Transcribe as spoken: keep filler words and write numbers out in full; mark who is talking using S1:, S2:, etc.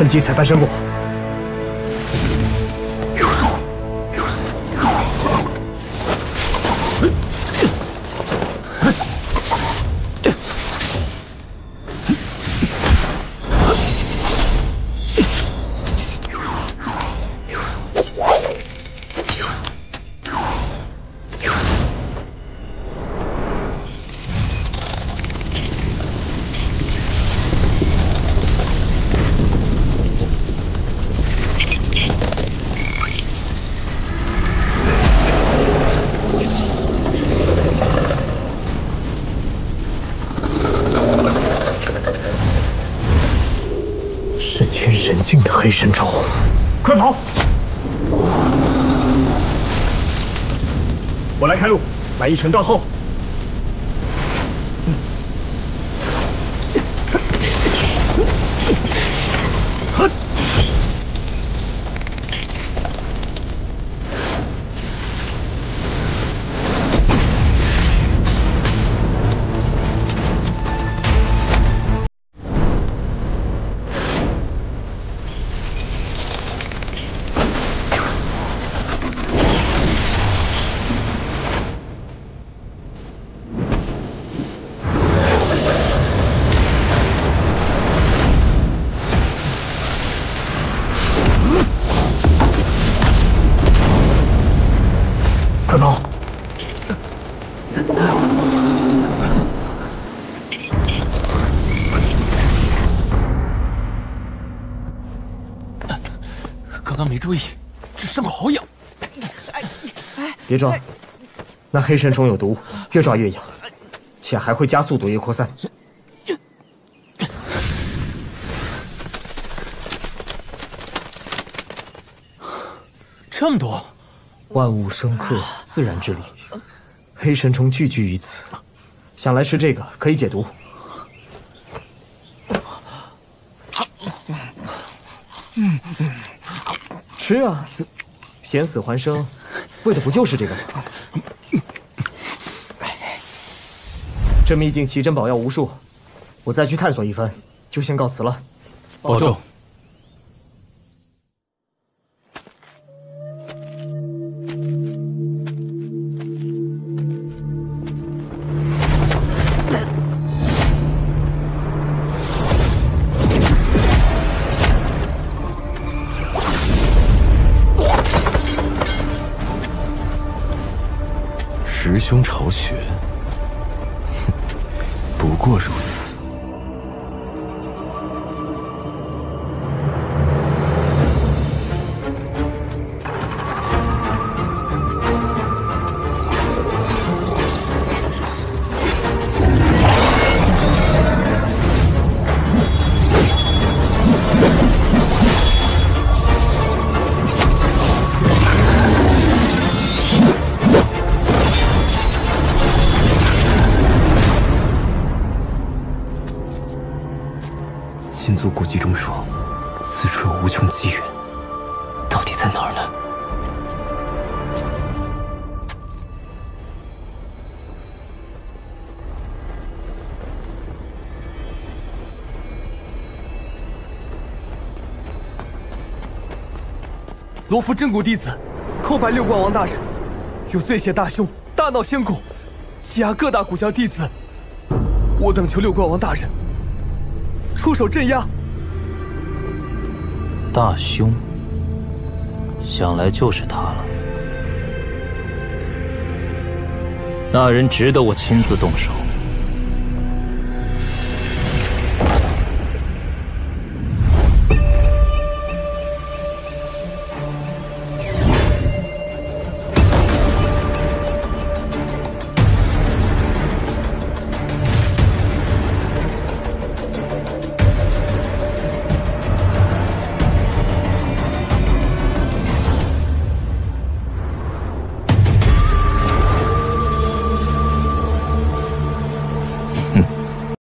S1: 趁机才翻身过。 黑神虫，快跑！我来开路，来一程到后。哼！快跑！
S2: 刚刚没注意，这伤口好痒。
S1: 别抓，那黑神虫有毒，越抓越痒，且还会加速毒液扩散。
S2: 这么多！
S1: 万物生克，自然之理。黑神虫聚居于此，想来吃这个可以解毒。吃啊！险死还生，为的不就是这个吗？这秘境奇珍宝药无数，我再去探索一番，就先告辞了。
S2: 保重。
S3: 师兄巢穴，哼，不过如此。秦族古籍中说，此处有无穷机缘，到底在哪儿呢？
S4: 罗浮真古弟子，叩拜六冠王大人。有罪邪大凶，大闹仙谷，欺压各大古教弟子。我等求六冠王大人出手镇压。
S5: 大凶，想来就是他了。那人值得我亲自动手。